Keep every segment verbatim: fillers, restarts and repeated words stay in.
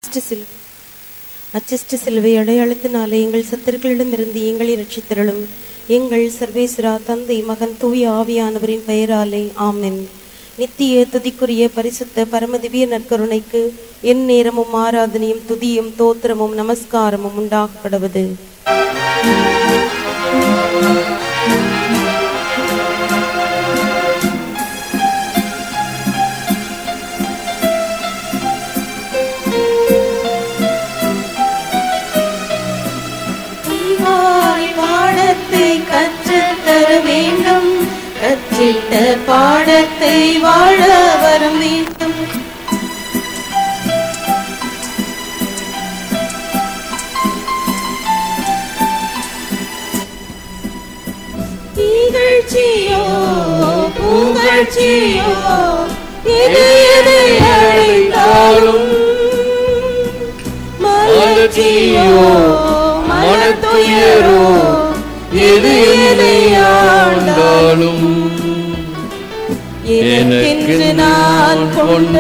அச்சிஷ்ட சிலுவை அடையாளத்தினாலே எங்கள் சத்துருக்களிடமிருந்து எங்களை ரட்சித்தருளும். எங்கள் சர்வேஸ்வரா தந்தை மகன் தூய ஆவியானவரின் பெயராலே ஆமென். நித்திய துதிக்குரிய பரிசுத்த பரம திவ்ய நற்கருணைக்கு என் நேரமும் ஆராதனையும் துதியும் தோத்திரமும் நமஸ்காரமும் உண்டாக கடவுது. கற்றுத்தர வேண்டும், கற்றிட்ட பாடத்தை வாழ வரம் வேண்டும். இகழ்ச்சியோ புகழ்ச்சியோ எது எதை அழைத்தாலும், மலர்ச்சியோ மனத்துயரோ எது எதை ஆண்டாலும், எனக்கென்று நான் கொண்ட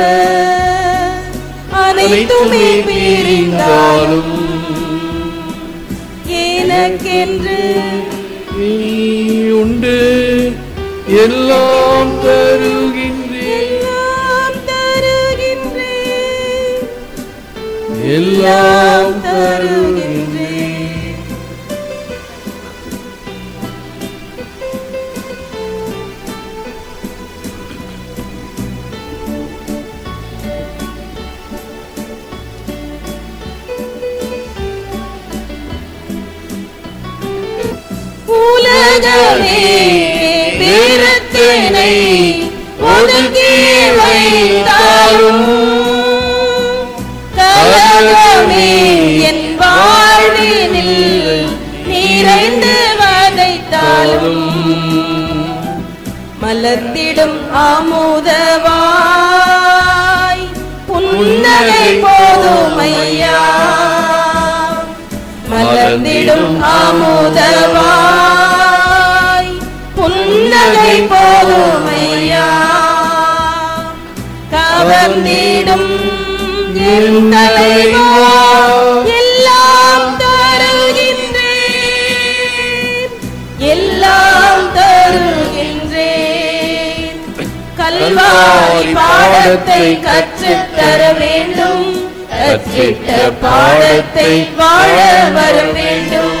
அனைத்துமே பிரிந்தாலும், எனக்கென்று நீ உண்டு எல்லாம் தருகின்றேன், எல்லாம் தருகின்றேன், எல்லாம் தருகின்றேன். உலகமே வெறுத்தனை ஒதுக்கி வைத்தாலும், கலகமே என் வாழ்வினில் நிறைந்து வதைத்தாலும், மலர்ந்திடும் அமுதவாய் புன்னகை போதுமையா, மலர்ந்திடும் அமுதவாய் புன்னகை போதுமையா, கவர்ந்திடும் என் தலைவா எல்லாம் தருகின்றேன், எல்லாம் தருகின்றேன். கல்வாரி பாடத்தை கற்றுத்தர வேண்டும், கற்றிட்ட பாடத்தை வாழ வர வேண்டும்.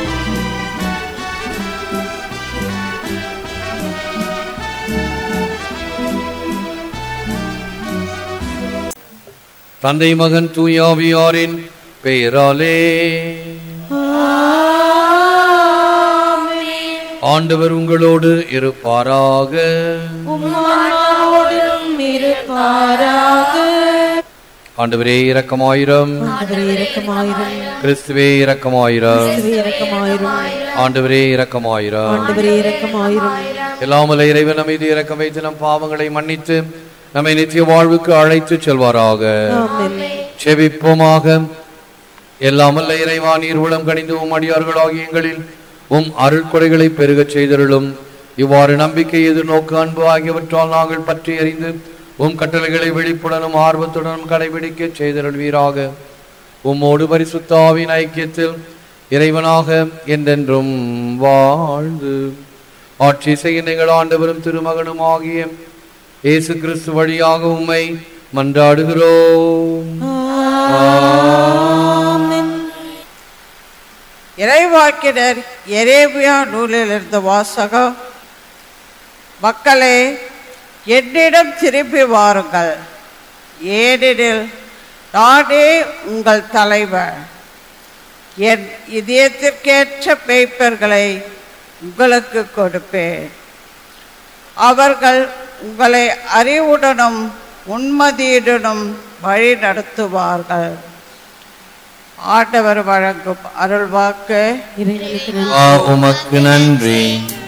தந்தை மகன் தூய ஆவியாரின் பெயராலே ஆண்டவர் உங்களோடு இருப்பாராக. உம்மாவோடும் இருப்பாராக. ஆண்டவரே இரக்கமாயிரம், கிறிஸ்துவே இரக்கமாயிரம், ஆண்டவரே இரக்கமாயிரம். எல்லாம் வல்ல இறைவன் நம்மை இரக்கம் வைத்து நம் பாவங்களை மன்னித்து நம்மை நித்திய வாழ்வுக்கு அழைத்து செல்வாராக. செபிப்போமாக. எல்லாம் வல்ல இறைவா, நீர் உளம் கனிந்து உம் அடியார்களாகிய எங்களில் உம் அருள்கொடைகளை பெருகச் செய்தருளும். இவ்வாறு நம்பிக்கை, எதிர்நோக்கு, அன்பு ஆகியவற்றால் நாங்கள் பற்றி அறிந்து உம் கட்டளைகளை விழிப்புடனும் ஆர்வத்துடனும் கடைபிடிக்க செய்தருள்வீராக. உம்மோடு பரிசுத்த ஆவியின் ஐக்கியத்தில் இறைவனாக என்றென்றும் வாழ்ந்து ஆட்சி செய்ய நீங்கள் ஆண்டவரும் திருமகனும் ஆகிய இயேசு கிறிஸ்து வழியாக உம்மை மன்றாடுகிறோம். இறைவாக்கினர் எரேமியா நூலிலிருந்து வாசகம். மக்களே, என்னிடம் திரும்பி வாருங்கள், ஏனெனில் நானே உங்கள் தலைவர். என் இதயத்திற்கேற்ற மேய்ப்பர்களை உங்களுக்கு கொடுப்பேன். அவர்கள் உங்களை அறிவுடனும் உண்மதியுடனும் வழி நடத்துவார்கள். ஆண்டவர் வழங்கும் அருள்வாக்கு. உமக்கு நன்றி.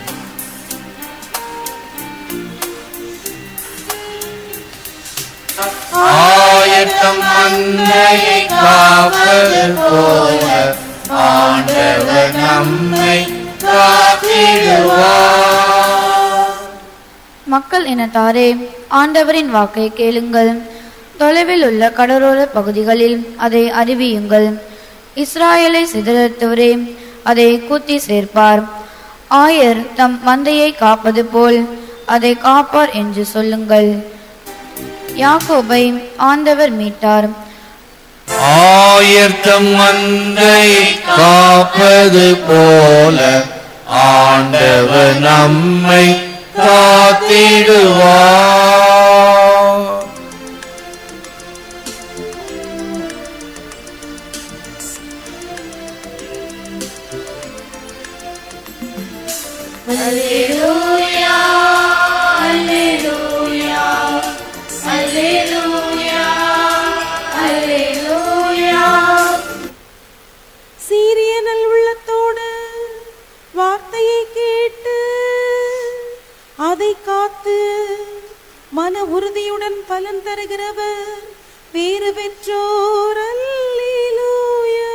ஆயத்தம் அன்னையை காப்பது போல ஆண்டவர் நம்மை காத்திடுவார். மக்கள் இனத்தாரே, ஆண்டவரின் வாக்கை கேளுங்கள். தொலைவில் உள்ள கடலோர பகுதிகளில் அதை அறிவியுங்கள். இஸ்ராயலை சிதறத்தவரே அதை கூட்டி சேர்ப்பார். ஆயர் தம் மந்தையை காப்பது போல் அதை காப்பார் என்று சொல்லுங்கள். யாக்கோபை ஆண்டவர் மீட்டார். ஆயர் தம் மந்தையை காப்பது போல ஆண்டவர் நம்மை காத்திடுவார். அல்லேலூயா அல்லேலூயா அல்லேலூயா அல்லேலூயா. சீரிய நல் உள்ளத்தோடு வார்த்தையை கேட்டு அதை காத்து மன உறுதியுடன் பலன் தருகிறவர் பேறு பெற்றோர். அல்லேலூயா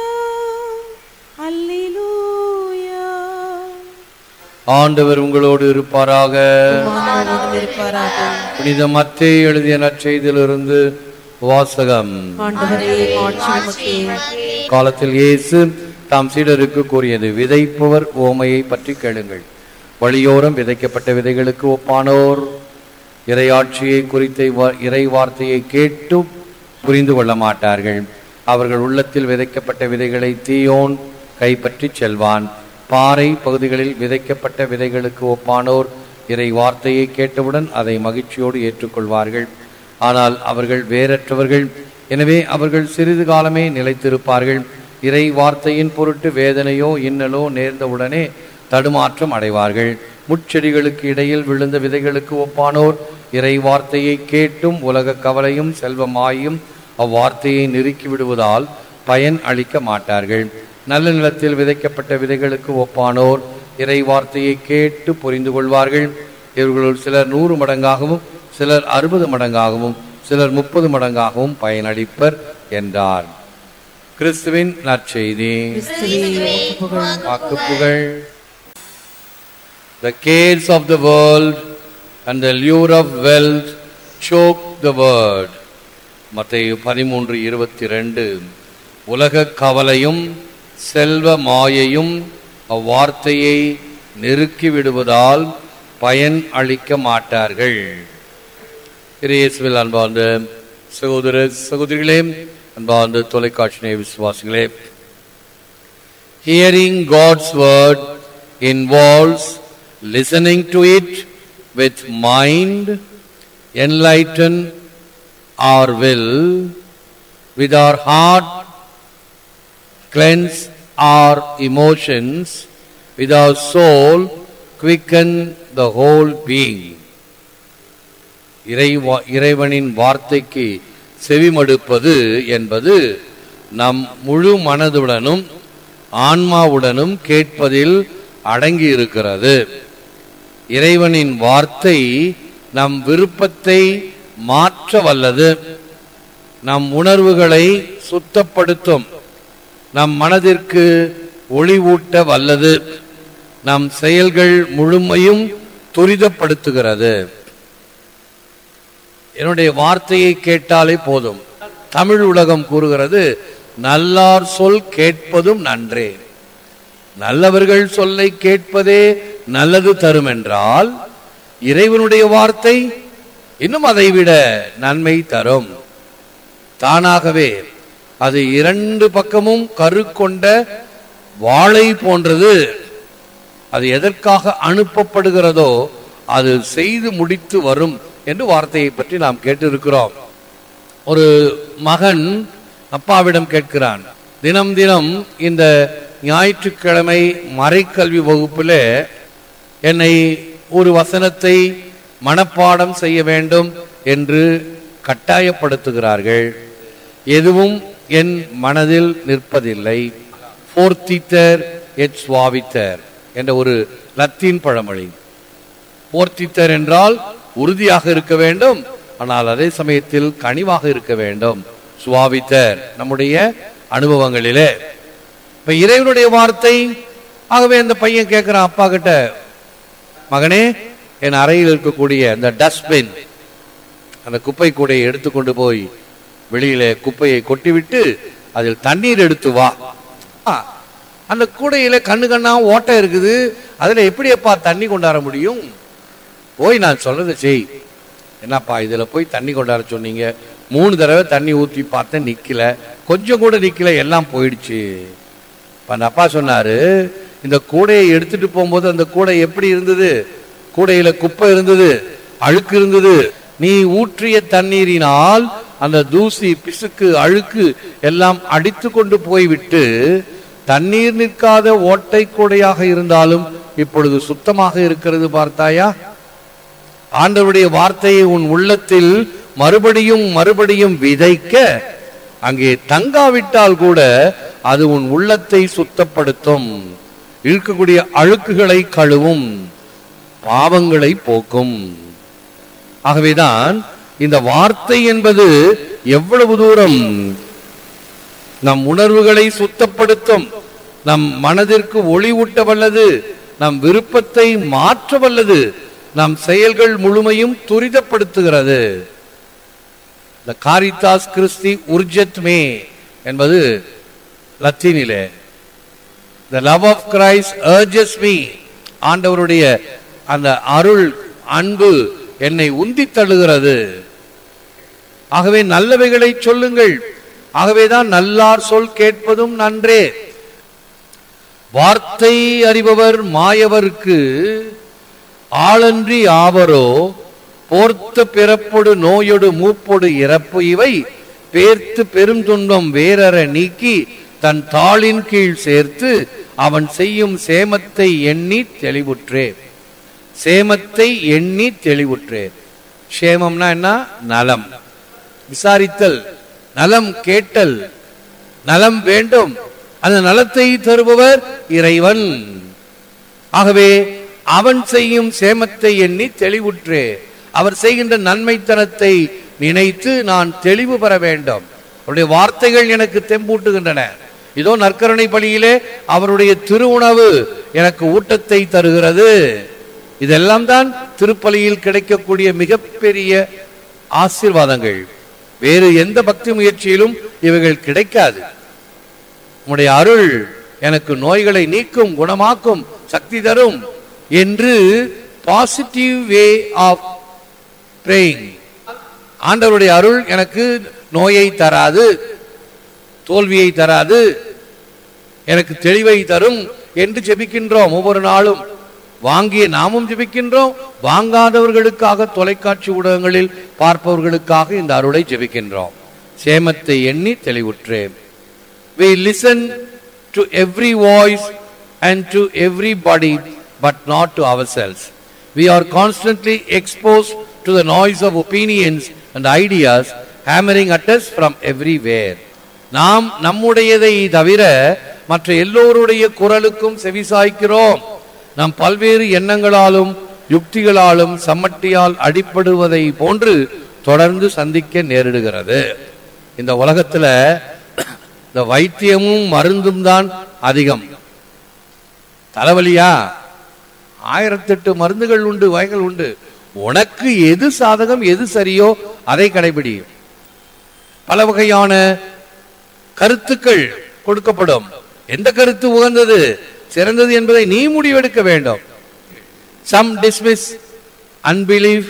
அல்லேலூயா. ஆண்டவர் உங்களோடு இருப்பாராக. புனித மத்தேயு எழுதிய நற்செய்தியிலிருந்து வாசகம். காலத்தில் இயேசு தாம் சீடருக்கு கூறியது, விதைப்பவர் ஓமையை பற்றி கேளுங்கள். வழியோரம் விதைக்கப்பட்ட விதைகளுக்கு ஒப்பானோர் இறையாட்சியை குறித்த இறை வார்த்தையை கேட்டு புரிந்து கொள்ள மாட்டார்கள். அவர்கள் உள்ளத்தில் விதைக்கப்பட்ட விதைகளை தீயோன் கைப்பற்றி செல்வான். பாறை பகுதிகளில் விதைக்கப்பட்ட விதைகளுக்கு ஒப்பானோர் இறை வார்த்தையை கேட்டவுடன் அதை மகிழ்ச்சியோடு ஏற்றுக்கொள்வார்கள். ஆனால் அவர்கள் வேறற்றவர்கள், எனவே அவர்கள் சிறிது காலமே நிலைத்திருப்பார்கள். இறை வார்த்தையின் பொருட்டு வேதனையோ இன்னலோ நேர்ந்தவுடனே தடுமாற்றம் அடைவார்கள். முட்செடிகளுக்கு இடையில் விழுந்த விதைகளுக்கு ஒப்பானோர் இறை வார்த்தையை கேட்டும் உலக கவலையும் செல்வமாயும் அவ்வார்த்தையை நெருக்கி விடுவதால் பயன் அளிக்க மாட்டார்கள். நல்ல நிலத்தில் விதைக்கப்பட்ட விதைகளுக்கு ஒப்பானோர் இறை வார்த்தையை கேட்டு புரிந்து கொள்வார்கள். இவர்களுள் சிலர் நூறு மடங்காகவும் சிலர் அறுபது மடங்காகவும் சிலர் முப்பது மடங்காகவும் பயனளிப்பர் என்றார். கிறிஸ்துவின் நற்செய்தி. புகழ். The cares of the world and the lure of wealth choke the word. மத்தேயு பதிமூன்று இருபத்தி இரண்டு. உலக கவலையும் செல்வ மாயையும் அவ்வார்த்தையை நெருக்கி விடுவதால் பயன் அளிக்க மாட்டார்கள். இயேசுவில் அன்பார்ந்த சகோதர சகோதரிகளே, அன்பார்ந்த தொலைக்காட்சி விசுவாசிகளே, hearing God's word involves listening to it with mind, enlighten our will, with our heart, cleanse our emotions, with our soul, quicken the whole being. இறைவனின் வார்த்தைக்கு செவிமடுப்பது என்பது நம் முழு மனதுடனும் ஆன்மாவுடனும் கேட்பதில் அடங்கி இருக்கிறது. இறைவனின் வார்த்தை நம் விருப்பத்தை மாற்ற வல்லது, நம் உணர்வுகளை சுத்தப்படுத்தும், நம் மனதிற்கு ஒளிவூட்ட வல்லது, நம் செயல்கள் முழுமையும் துரிதப்படுத்துகிறது. என்னுடைய வார்த்தையை கேட்டாலே போதும். தமிழ் உலகம் கூறுகிறது, நல்லார் சொல் கேட்பதும் நன்றே. நல்லவர்கள் சொல்லை கேட்பதே நல்லது தரும் என்றால் இறைவனுடைய வார்த்தை இன்னும் அதைவிட நன்மை தரும். தானாகவே அது இரண்டு பக்கமும் கரு கொண்ட வாளை போன்றது. அது எதற்காக அனுப்பப்படுகிறதோ அது செய்து முடித்து வரும் என்று வார்த்தையை பற்றி நாம் கேட்டிருக்கிறோம். ஒரு மகன் அப்பாவிடம் கேட்கிறான், தினம் தினம் இந்த ஞாயிற்றுக்கிழமை மறைக்கல்வி வகுப்பில் என்னை ஒரு வசனத்தை மனப்பாடம் செய்ய வேண்டும் என்று கட்டாயப்படுத்துகிறார்கள். எதுவும் என் மனதில் நிற்பதில்லை. போர்த்தித்தர் எட் சுவாவித்தர் என்ற ஒரு லத்தீன் பழமொழி. போர்த்தித்தர் என்றால் உறுதியாக இருக்க வேண்டும், ஆனால் அதே சமயத்தில் கனிவாக இருக்க வேண்டும். சுவாவித்தர் நம்முடைய அனுபவங்களிலே. இப்ப இறைவனுடைய வார்த்தை. ஆகவே அந்த பையன் கேட்கிறான் அப்பா கிட்ட, மகனே, என் அறையில் இருக்கக்கூடிய அந்த டஸ்ட்பின், அந்த குப்பை கூடையை எடுத்துக்கொண்டு போய் வெளியில குப்பையை கொட்டிவிட்டு அதில் தண்ணீர் எடுத்து வா. அந்த கூடையில கண்ணு கண்ணா ஓட்டை இருக்குது, அதுல எப்படி எப்பா தண்ணி கொண்டாட முடியும்? போய் நான் சொல்றதை செய். என்னப்பா இதுல போய் தண்ணி கொண்டாட சொன்னீங்க, மூணு தடவை தண்ணி ஊற்றி பார்த்தேன், நிக்கல, கொஞ்சம் கூட நிக்கல, எல்லாம் போயிடுச்சு. அந்த அப்பா சொன்னாரு, இந்த கூடையை எடுத்துட்டு போகும்போது அந்த கூடை எப்படி இருந்தது? கூடையில குப்பை இருந்தது, அழுக்கு இருந்தது. நீ ஊற்றிய தண்ணீரினால் அந்த தூசி, பிசுக்கு, அழுக்கு எல்லாம் அடித்து கொண்டு போய்விட்டு தண்ணீர் நிற்காத ஓட்டை கூடையாக இருந்தாலும் இப்பொழுது சுத்தமாக இருக்கிறது. பார்த்தாயா? ஆண்டவருடைய வார்த்தையை உன் உள்ளத்தில் மறுபடியும் மறுபடியும் விதைக்க, அங்கே தங்காவிட்டால் கூட அது உன் உள்ளத்தை சுத்தப்படுத்தும், இருக்கக்கூடிய அழுக்குகளை கழுவும், பாவங்களை போக்கும். ஆகவேதான் இந்த வார்த்தை என்பது எவ்வளவு தூரம் நம் உணர்வுகளை சுத்தப்படுத்தும், நம் மனதிற்கு ஒளி ஊட்ட வல்லது, நம் விருப்பத்தை மாற்ற வல்லது, நம் செயல்கள் முழுமையும் துரிதப்படுத்துகிறது. இந்த காரித்தாஸ் கிறிஸ்தி உர்ஜெட் மே என்பது லத்தீனிலே the love of Christ urges me, ஆண்டவருடைய அந்த அருள் அன்பு என்னை உந்தி தள்ளுகிறது. ஆகவே நல்லவைகளை சொல்லுங்கள். ஆகவேதான் நல்லார் சொல் கேட்பதும் நன்றே. வார்த்தை அறிபவர் மாயவர்க்கு ஆளன்றி ஆவரோ, போர்த்த பிறப்பொடு நோயொடு மூப்பொடு இறப்பு இவை பேர்த்து பெரும் துன்பம் வேறற நீக்கி தன் தாளின் கீழ் சேர்த்து அவன் செய்யும் சேமத்தை எண்ணி தெளிவுற்றே. சேமத்தை எண்ணி தெளிவுற்றே. சேமம்னா என்ன? நலம், விசாரித்தல், நலம் கேட்டல், நலம் வேண்டும். அந்த நலத்தை தருபவர் இறைவன். ஆகவே அவன் செய்யும் சேமத்தை எண்ணி தெளிவுற்றே. அவர் செய்கின்ற நன்மைத்தனத்தை நினைத்து நான் தெளிவு பெற வேண்டும். அவருடைய வார்த்தைகள் எனக்கு தெம்பூட்டுகின்றன. இதோ நற்கருணை பலியிலே அவருடைய திருவுணவு எனக்கு ஊட்டத்தை தருகிறது. இதெல்லாம் தான் திருப்பலியில் கிடைக்கக்கூடிய மிகப்பெரிய ஆசீர்வாதங்கள். வேறு எந்த பக்தி முயற்சியிலும் இவைகள் கிடைக்காது. உம்முடைய அருள் எனக்கு நோய்களை நீக்கும், குணமாக்கும், சக்தி தரும் என்று பாசிட்டிவ் வே ஆஃப் பிரேயிங். ஆண்டவருடைய அருள் எனக்கு நோயை தராது, தோல்வியை தராது, எனக்கு தெளிவை தரும் என்று ஜெபிக்கின்றோம். ஒவ்வொரு நாளும் வாங்கிய நாமும் ஜெபிக்கின்றோம், வாங்காதவர்களுக்காக தொலைக்காட்சி ஊடகங்களில் பார்ப்பவர்களுக்காக இந்த அருளை ஜெபிக்கின்றோம். சேமத்தை எண்ணி தெளிவுற்றேன். We listen to every voice and to everybody but not to ourselves. We are constantly exposed to the noise of opinions and ideas hammering at us from everywhere. நாம் நம்முடையதை தவிர மற்ற எல்லோருடைய குரலுக்கும் செவிசாய்க்கிறோம். நாம் பல்வேறு எண்ணங்களாலும் யுக்திகளாலும் சம்மட்டியால் அடிப்படுவதை போன்று தொடர்ந்து சந்திக்க நேரிடுகிறது. இந்த உலகத்துல இந்த வைத்தியமும் மருந்தும் தான் அதிகம். தலைவலியா ஆயிரத்தெட்டு மருந்துகள் உண்டு, வகைகள் உண்டு. உனக்கு எது சாதகம், எது சரியோ அதை கடைபிடி. பல வகையான கருத்துக்கள் கொடுக்கப்படும். எந்த கருத்து உகந்தது, சிறந்தது என்பதை நீ முடிவெடுக்க வேண்டும். Some dismiss unbelief,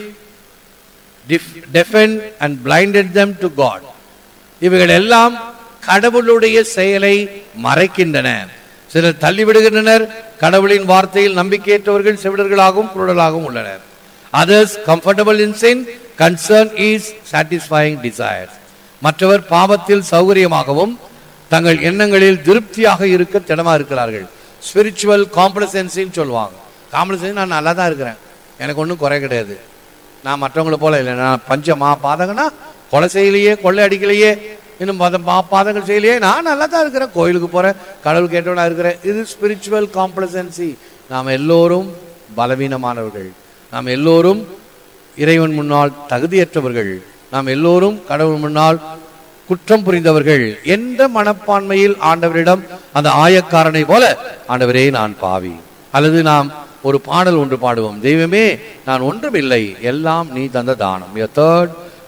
deafened and blinded them to God. இவைகள் எல்லாம் கடவுளுடைய செயலை மறைக்கின்றன. சிலர் தள்ளிவிடுகின்றனர். கடவுளின் வார்த்தையில் நம்பிக்கையற்றவர்கள் செவிடர்களாகவும் குருடலாகவும் உள்ளனர். Others comfortable in sin, concern is satisfying desires. மற்றவர் பாவத்தில் சௌகரியமாகவும் தங்கள் எண்ணங்களில் திருப்தியாக இருக்க திடமா இருக்கிறார்கள். ஸ்பிரிச்சுவல் காம்ப்ளசன்சின்னு சொல்லுவாங்க. காம்ப்ளசன்ஸ், நான் நல்லா தான் இருக்கிறேன், எனக்கு ஒன்றும் குறை கிடையாது, நான் மற்றவங்களை போல இல்லை, நான் பஞ்ச மா பாதகனா கொலை செய்யலையே, கொள்ளை அடிக்கலையே, இன்னும் மா பாதங்கள் செய்யலையே, நான் நல்லா தான் இருக்கிறேன், கோயிலுக்கு போகிறேன், கடவுள் கேட்டவனா இருக்கிறேன். இது ஸ்பிரிச்சுவல் காம்ப்ளசன்சி. நாம் எல்லோரும் பலவீனமானவர்கள், நாம் எல்லோரும் இறைவன் முன்னால் தகுதியற்றவர்கள், நாம் எல்லோரும் கடவுள் முன்னால் குற்றம் புரிந்தவர்கள் என்ற மனப்பான்மையில் ஆண்டவரிடம் அந்த ஆயக்காரனை போல, ஆண்டவரே நான் பாவி, அல்லது நாம் ஒரு பாடல் ஒன்று பாடுவோம், தெய்வமே நான் ஒன்றுமில்லை, எல்லாம் நீ தந்த தானம். A third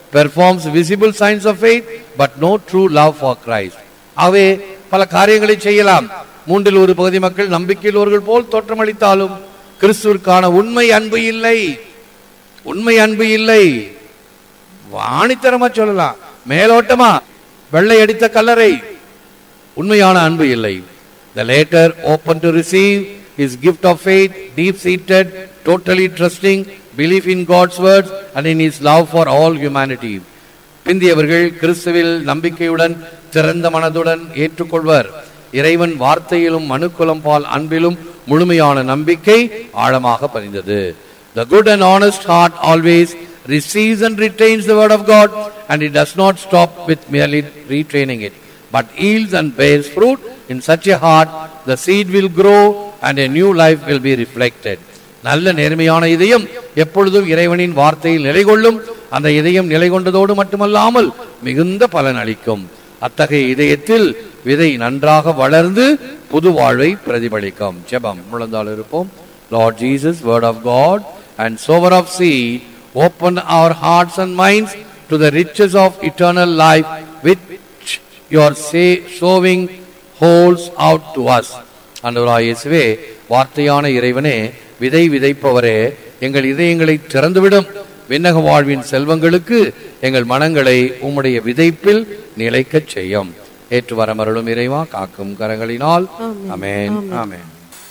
performs visible signs of faith but no true love for Christ. அவை பல காரியங்களை செய்யலாம். மூன்றில் ஒரு பகுதி மக்கள் நம்பிக்கையுள்ளவர்கள் போல் தோற்றமளித்தாலும் கிறிஸ்துவிற்கான உண்மை அன்பு இல்லை. உண்மை அன்பு இல்லை. வாணித்தரமா சொல்லலாம், மேலோட்டமா வெள்ளை அடித்த கல்லறை. உண்மையான அன்பு இல்லை. The latter open to receive his gift of faith, deep-seated, totally trusting, belief in God's words and in his love for all humanity. பிந்தியவர்கள் கிறிஸ்துவில் நம்பிக்கையுடன் திறந்த மனதுடன் ஏற்றுக்கொள்வர். இறைவன் வார்த்தையிலும் மனுக்குலம் பால் அன்பிலும் முழுமையான நம்பிக்கை ஆழமாக பதிந்தது. The good and honest heart always receives and retains the word of God, and it does not stop with merely retraining it, but yields and bears fruit. In such a heart the seed will grow and a new life will be reflected. நல்ல நேர்மையான இதயம் எப்பொழுதும் இறைவனின் வார்த்தையில் நிலை கொள்ளும். அந்த இதயம் நிலை கொண்டதோடு மட்டுமல்லாமல் மிகுந்த பலன் அளிக்கும். அத்தகைய இதயத்தில் விதை நன்றாக வளர்ந்து புது வாழ்வை பிரதிபலிக்கும். ஜெபம். முழந்தாள் இருப்போம். Lord Jesus, word of God and sower of seed, open our hearts and minds to the riches of eternal life which your sowing holds out to us. ஆண்டவராகிய இயேசுவே, வார்த்தையான இறைவனே, விதை விதைப்பவரே, எங்கள் இதயங்களை திறந்துவிடும். விண்ணக வாழ்வின் செல்வங்களுக்கு எங்கள் மனங்களை உம்முடைய விதைப்பில் நிலைக்கச் செய்யும். ஏற்று வரமருளும் இறைவா, காக்கும் கரங்களினால். ஆமென். ஆமென்.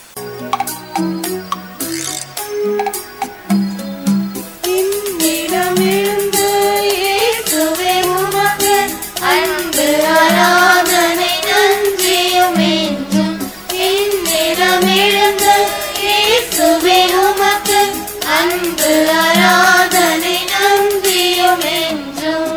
அன்பு ஆராதனை நன்றியும் என்றும்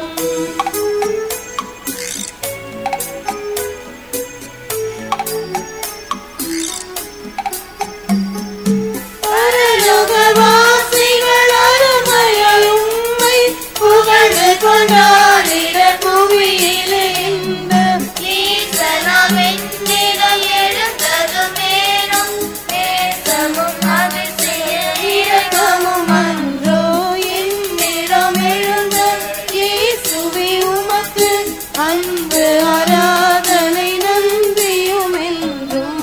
பரலோகவாசிகள் அருமையாய் உம்மை புகழ்ந்து கொண்டாடிட புவியிலே இந்த ஈசனாம் என்னிடம் எழுந்ததும் மேலும் தேசமும் அதிசய இரக்கமும் அன்றோ. என்னிடம் எழுந்த இயேசுவே, உமக்கு அன்பு ஆராதனை நன்றியும் என்றும்.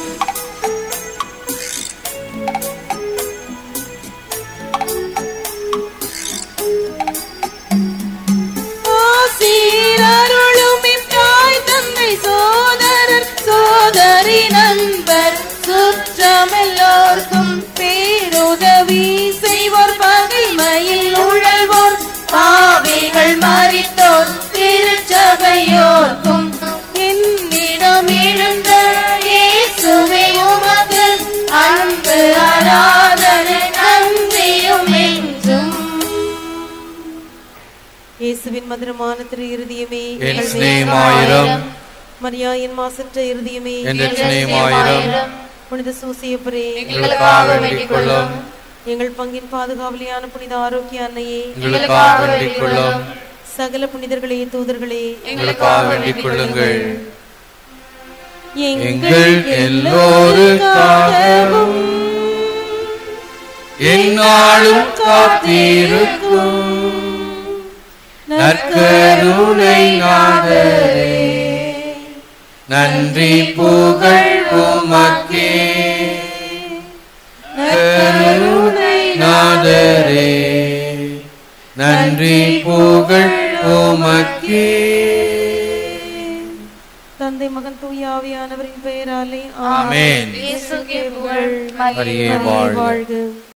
ஆசீரருளும் தாய் தந்தை சோதரர் சோதரி நண்பர் சுற்றமெல்லோர்க்கும் பேருதவி செய்வோர் பகைமையில் உழல்வோர் பாவிகள் மரித்தோர் திருச்சபையோர்க்கும் என்னிடம் எழுந்த இயேசுவே, உமக்கு அன்பு ஆராதனை நன்றியும் என்றும். இயேசுவின் மதுரமான திரு இருதயமே, என் சிநேகமாயிரம். மரியாயின் மாசற்ற இருதயமே, என் சிநேகமாயிரம். புனித சூசியப்பரே, எங்களுக்காக வேண்டிக் கொள்ளும். எங்கள் பங்கின் பாதுகாவலியான புனித ஆரோக்கிய அன்னையே, எங்களுக்காக வேண்டிக் கொள்ளும். சகல புனிதர்களே, தூதர்களே, எங்களுக்காக வேண்டிக் கொள்ளுங்கள். எங்கள் எல்லோருக்காகவும் எந்நாளும் காத்திருக்கும் நற்கருணை நாதரே, நன்றி புகழ் உமக்கே. கருணை நாதரே, நன்றி புகழ் உமக்கே. தந்தை மகன் தூய ஆவியானவரின் பெயராலே ஆமென். இயேசுவே புகழ். மரியே வாழ்க. வாழ்க.